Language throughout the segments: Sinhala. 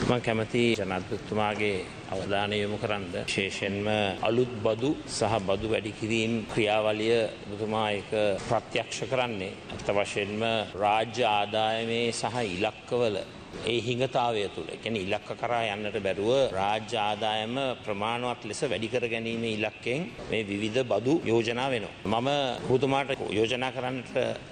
මම කැමති ජනාධිපතිතුමාගේ අවධානය යොමු කරන්න විශේෂයෙන්ම අලුත් බදු සහ බදු වැඩි කිරීම ක්‍රියාවලිය ඔබතුමා ඒක ප්‍රත්‍යක්ෂ කරන්නේ අත් වශයෙන්ම රාජ්‍ය ආදායමේ සහ ඉලක්කවල ඒ හිඟතාවය තුළ කියන්නේ ඉලක්ක කරා යන්නට බැරුව රාජ්‍ය ආදායම ප්‍රමාණවත් ලෙස වැඩි කර ගැනීමේ ඉලක්කයෙන් මේ විවිධ බදු යෝජනා වෙනවා. මම ඔබතුමාට යෝජනා කරන්නට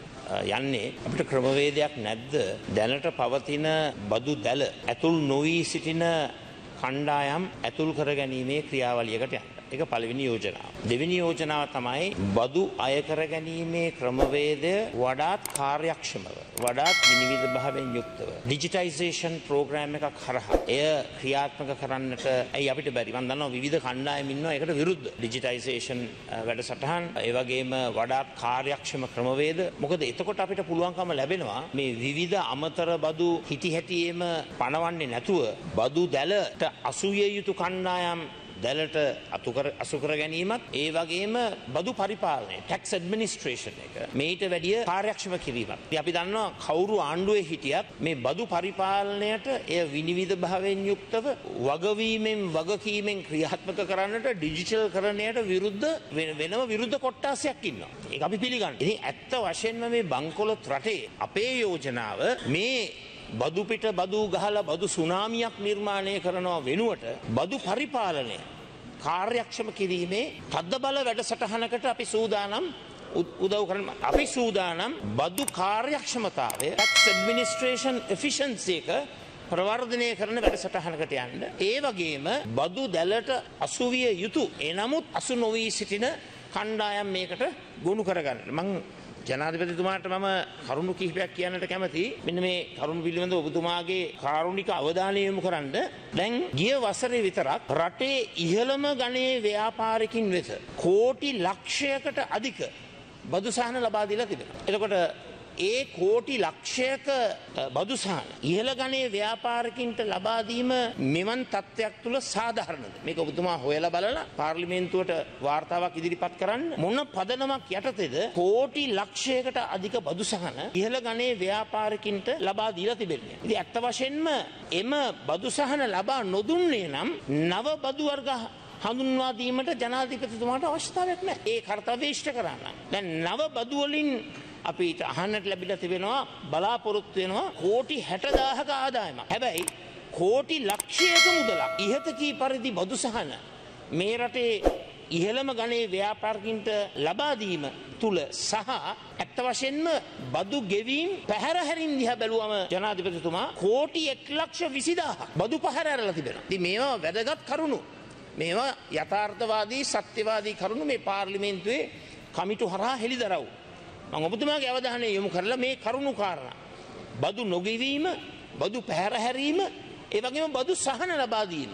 යන්නේ අපිට ක්‍රමවේදයක් නැද්ද දැනට පවතින බදු දැල ඇතුල් නොවී සිටින කණ්ඩායම් ඇතුල් කර ගැනීමේ ක්‍රියාවලියකට යන්න. ඒක පළවෙනි යෝජනාව. දෙවෙනි යෝජනාව තමයි බදු අය කර ගැනීමේ ක්‍රමවේදය වඩාත් කාර්යක්ෂමව වඩාත් විනිවිද භාවයෙන් යුක්තව ඩිජිටයිසේෂන් ප්‍රෝග්‍රෑම් එකක් හරහා එය ක්‍රියාත්මක කරන්නට ඇයි අපිට බැරි? මම දන්නවා විවිධ කණ්ඩායම් ඉන්නවා ඒකට විරුද්ධ ඩිජිටයිසේෂන් වැඩසටහන් ඒ වගේම වඩාත් කාර්යක්ෂම ක්‍රමවේද. මොකද එතකොට අපිට පුළුවන්කම ලැබෙනවා මේ විවිධ අමතර බදු හිටි හැටියේම පණවන්නේ නැතුව බදු දැලට අසුවිය යුතු කණ්ඩායම් දැලට අසු කර ගැනීමත් ඒ වගේම බදු පරිපාලනය ටැක්ස් ඇඩ්මිනිස්ට්‍රේෂන් එක මේට වැඩිය කාර්යක්ෂම කිරීමක්. අපි දන්නවා කවුරු ආණ්ඩුවේ හිටියත් මේ බදු පරිපාලනයට එය විනිවිද භාවයෙන් යුක්තව වගවීමෙන් වගකීමෙන් ක්‍රියාත්මක කරන්නට ඩිජිටල් කරණයට විරුද්ධ වෙනම විරුද්ධ කොට්ටාසයක් ඉන්නවා. ඒක අපි පිළිගන්නවා. ඉතින් ඇත්ත වශයෙන්ම මේ බංකොලොත් රටේ අපේ යෝජනාව මේ බදු පිට බදු ගහලා බදු සුනාමියක් නිර්මාණය කරනවා වෙනුවට බදු පරිපාලනය කාර්යක්ෂම කිරීමේ තද්දබල වැඩසටහනකට අපි සූදානම් උදව් කරන්න. අපි සූදානම් බදු කාර්යක්ෂමතාවය tax administration efficiency එක ප්‍රවර්ධනය කරන වැඩසටහනකට යන්න. ඒ වගේම බදු දැලට අසුවිය යුතු එනමුත් අසු නොවී සිටින කණ්ඩායම් මේකට ගොනු කරගන්න. මම ජනාධිපතිතුමාට මම කරුණු කිහිපයක් කියන්නට කැමතියි. මෙන්න මේ කරුණු පිළිබඳව ඔබතුමාගේ කාරුණික අවධානය යොමු කරන්න. දැන් ගිය වසරේ විතරක් රටේ ඉහළම ගණයේ ව්‍යාපාරිකින් වෙත කෝටි ලක්ෂයකට අධික බදු සහන ලබා දීලා තිබෙනවා. එතකොට ඒ කෝටි ලක්ෂයක බදු සහන ඉහළ ගණයේ ව්‍යාපාරිකින්ට ලබා දීම මෙවන් තත්ත්වයක් තුල සාධාරණද? මේක ඔබතුමා හොයලා බලලා පාර්ලිමේන්තුවට වාර්තාවක් ඉදිරිපත් කරන්න. මොන පදනමක් යටතේද කෝටි ලක්ෂයකට අධික බදු සහන ඉහළ ගණයේ ව්‍යාපාරිකින්ට ලබා දීලා තිබෙන්නේ? ඉතින් ඇත්ත වශයෙන්ම එම බදු සහන ලබා නොදුන්නේ නම් නව බදු වර්ග හඳුන්වා දීමට ජනාධිපතිතුමාට අවශ්‍යතාවයක් නැහැ. ඒ කාර්යය ඉෂ්ට කරා නම් දැන් නව බදු වලින් අපිට අහන්නට ලැබිලා තිබෙනවා බලාපොරොත්තු වෙනවා කෝටි 60000ක ආදායමක්. හැබැයි කෝටි ලක්ෂයක මුදලක් ඉහත කී පරිදි බදු සහන මේ රටේ ඉහළම ගණයේ ව්‍යාපාරිකින්ට ලබා දීම තුල සහ ඇත්ත වශයෙන්ම බදු ගෙවීම් පැහැර හැරින් දිහා බැලුවම ජනාධිපතිතුමා කෝටි 1,20,000ක් බදු පැහැර හැරලා තිබෙනවා. ඉතින් මේවා වැදගත් කරුණු. මේවා යථාර්ථවාදී සත්‍යවාදී කරුණු මේ පාර්ලිමේන්තුවේ කමිටු හරහා හෙළිදරව්. මම ඔබතුමාගේ අවධානය යොමු කරලා මේ කරුණු කාරණා බදු නොගෙවීම බදු පැහැර හැරීම ඒ වගේම බදු සහන ලබා දීම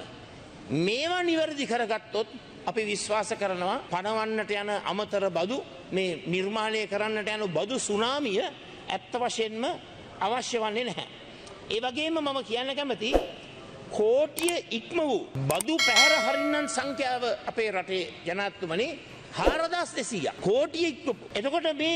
මේවා නිවැරදි කරගත්තොත් අපි විශ්වාස කරනවා පණවන්නට යන අමතර බදු මේ නිර්මාණය කරන්නට යන බදු සුනාමිය ඇත්ත වශයෙන්ම අවශ්‍ය වන්නේ නැහැ. ඒ වගේම මම කියන්න කැමති කෝටිය ඉක්ම වූ බදු පැහැර හරින්නන් සංඛ්‍යාව අපේ රටේ ජනාධිපතිතුමනි 4200ක් කෝටිය ඉක්මපු. එතකොට මේ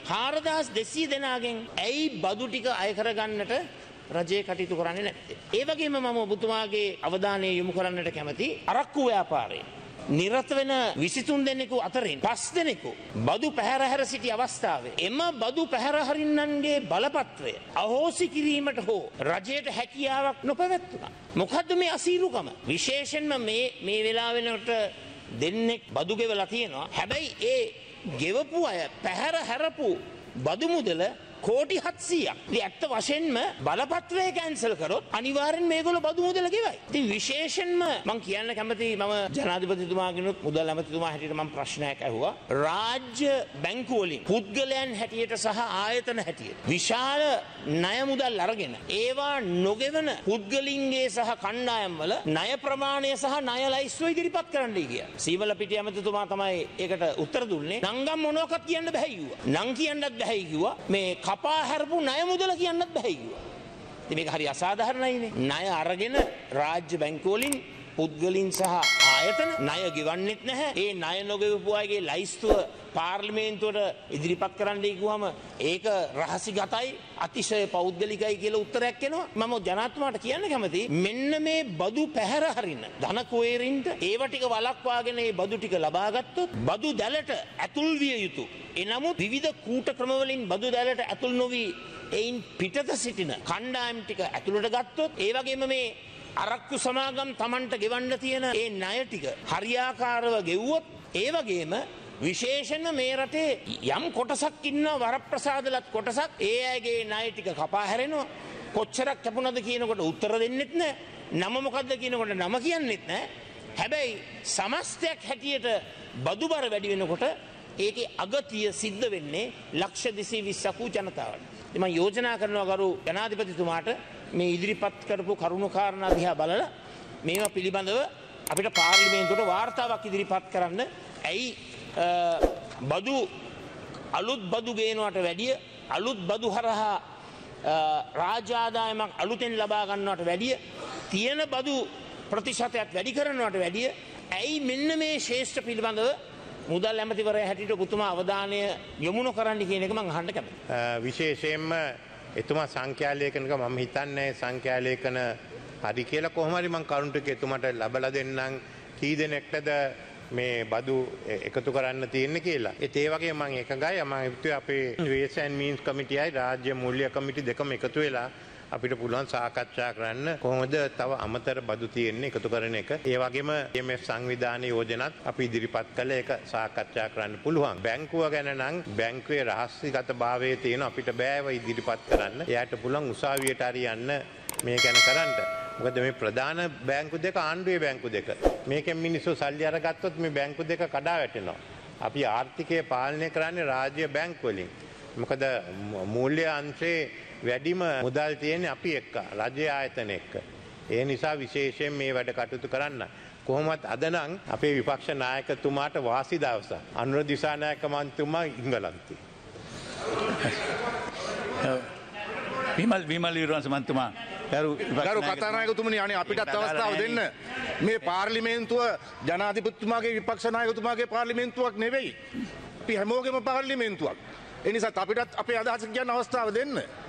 4200 දෙනාගෙන් ඇයි බදු ටික අය කරගන්නට රජය කටයුතු කරන්නේ නැත්තේ? ඒ වගේම මම ඔබතුමාගේ අවධානය යොමු කරන්නට කැමති අරක්කු ව්‍යාපාරයේ නිරත වෙන 23 දෙනෙකු අතරින් 5 දෙනෙකු බදු පැහැර හැර සිටි අවස්ථාවේ එම බදු පැහැර හරින්නන්ගේ බලපත්‍රය අහෝසි කිරීමට හෝ රජයට හැකියාවක් නොපැවැත්තුණා. මොකද්ද මේ අසීරුකම? විශේෂයෙන්ම මේ වෙලාව වෙනකොට දෙන්නෙක් බදු ගෙවලා තියෙනවා. හැබැයි ඒ ගෙවපු අය පැහැර හැරපු බදු මුදල කෝටි 700ක්. ඉතින් ඇත්ත වශයෙන්ම බලපත්‍රය කැන්සල් කරොත් අනිවාර්යෙන් මේගොල්ලෝ බදු මුදල ගෙවයි. ඉතින් විශේෂයෙන්ම මම කියන්න කැමතියි මම ජනාධිපතිතුමාගෙනුත් මුදල් ඇමතිතුමා හැටියට මම ප්‍රශ්නයක් ඇහුවා. රාජ්‍ය බැංකු වලින් පුද්ගලයන් හැටියට සහ ආයතන හැටියට විශාල ණය මුදල් අරගෙන ඒවා නොගෙවන පුද්ගලින්ගේ සහ කණ්ඩායම් වල ණය ප්‍රමාණය සහ ණය ලයිස්තුව ඉදිරිපත් කරන්නයි කියලා. සීවල පිටිය ඇමතිතුමා තමයි ඒකට උත්තර දුන්නේ. නංගම් මොනවක්වත් කියන්න බෑ කිව්වා. නං කියන්නත් බෑ කිව්වා. මේ කපා හැරපු ණය මුදල කියන්නත් බෑ කිව්වා. ඉතින් මේක හරි අසාධාරණයිනේ. ණය අරගෙන රාජ්‍ය බැංකු වලින් පුද්ගලින් සහ ආයතන ණය ගෙවන්නෙත් නැහැ. ඒ ණය නොගෙවපු අයගේ ලයිස්තුව පාර්ලිමේන්තුවට ඉදිරිපත් කරන්නයි කිව්වම ඒක රහසිගතයි අතිශය පෞද්ගලිකයි කියලා උත්තරයක් එනවා. මම ජනාධිපතිතුමාට කියන්න කැමතියි මෙන්න මේ බදු පැහැර හරින්න ධන කුවේරින්ට ඒව ටික වළක්වාගෙන මේ බදු ටික ලබා ගත්තොත් බදු දැලට ඇතුල් විය යුතු. එනමුත් විවිධ කූට ක්‍රමවලින් බදු දැලට ඇතුල් නොවි එයින් පිටත සිටින කණ්ඩායම් ටික ඇතුළට ගත්තොත් ඒ වගේම මේ අරක්කු සමාගම් Tamanට ගෙවන්න තියෙන ඒ ණය ටික හරියාකාරව ගෙවුවොත් ඒ වගේම විශේෂයෙන්ම මේ රටේ යම් කොටසක් ඉන්නවා වරප්‍රසාදලත් කොටසක් ඒ අයගේ ණය ටික කපා හැරෙනවා. කොච්චරක් කැපුණද කියනකොට උත්තර දෙන්නෙත් නැහැ. නම මොකද්ද කියනකොට නම කියන්නෙත් නැහැ. හැබැයි සමස්තයක් හැටියට බදු බර වැඩි වෙනකොට ඒකේ අගතිය සිද්ධ වෙන්නේ ලක්ෂ 220ක ජනතාවට. මම යෝජනා කරනවා ගරු ජනාධිපතිතුමාට මේ ඉදිරිපත් කරපු කරුණු කාරණා දිහා බලලා මේවා පිළිබඳව අපිට පාර්ලිමේන්තුවට වාර්තාවක් ඉදිරිපත් කරන්න. ඇයි බදු අලුත් බදු ගේනවට වැඩිය අලුත් බදු හරහා රාජ්‍ය ආදායමක් අලුතෙන් ලබා ගන්නවට වැඩිය තියෙන බදු ප්‍රතිශතයක් වැඩි කරනවට වැඩිය ඇයි මෙන්න මේ ශේෂ්ඨ පිළිබඳව මුදල් ඇමතිවරයා හැටියට ඔබතුමා අවධානය යොමු නොකරන්න කියන එක මම අහන්න කැමතියි. විශේෂයෙන්ම එතුමා සංඛ්‍යා ලේඛනක මම හිතන්නේ සංඛ්‍යා ලේඛන හරි කියලා කොහොම හරි මම කරුණු ටික එතුමාට ලබලා දෙන්නම් කී දෙනෙක්ටද මේ බදු එකතු කරන්න තියෙන්නේ කියලා. ඒ වගේ මම එකගයි මම හිතුවේ අපේ Ways and Means කමිටියයි රාජ්‍ය මූල්‍ය කමිටි දෙකම එකතු වෙලා අපිට පුළුවන් සාකච්ඡා කරන්න කොහොමද තව අමතර බදු තියෙන්නේ එකතු කරන එක. ඒ වගේම IMF සංවිධානයේ යෝජනාත් අපි ඉදිරිපත් කළා ඒක සාකච්ඡා කරන්න පුළුවන්. බැංකුව ගැන නම් බැංකුවේ රහස්‍යගතභාවයේ තියෙන අපිට බෑව ඉදිරිපත් කරන්න. එයාට පුළුවන් උසාවියට හරි යන්න මේ ගැන කරන්න. මොකද මේ ප්‍රධාන බැංකු දෙක ආණ්ඩුවේ බැංකු දෙක. මේකෙන් මිනිස්සු සල්ලි අරගත්තොත් මේ බැංකු දෙක කඩා වැටෙනවා. අපි ආර්ථිකය පාලනය කරන්නේ රාජ්‍ය බැංකු වලින්. මොකද මූල්‍ය අංශේ වැඩිම මුදල් තියෙන්නේ අපි එක්ක රජයේ ආයතන එක්ක. ඒ නිසා විශේෂයෙන් මේ වැඩ කටයුතු කරන්න. කොහොමත් අද නම් අපේ විපක්ෂ නායකතුමාට වාසි දවසක්. අනුර දිසානායක මන්ත්‍රීතුමා ඉංගලන්තේ. විමල් වීරවංශ මන්ත්‍රීතුමා ගරු කතානායකතුමනි අනේ අපිටත් අවස්ථාව දෙන්න. මේ පාර්ලිමේන්තුව ජනාධිපතිතුමාගේ විපක්ෂ නායකතුමාගේ පාර්ලිමේන්තුවක් නෙවෙයි. අපි හැමෝගෙම පාර්ලිමේන්තුවක්. ඒ නිසා අපිටත් අපේ අදහස කියන්න අවස්ථාව දෙන්න.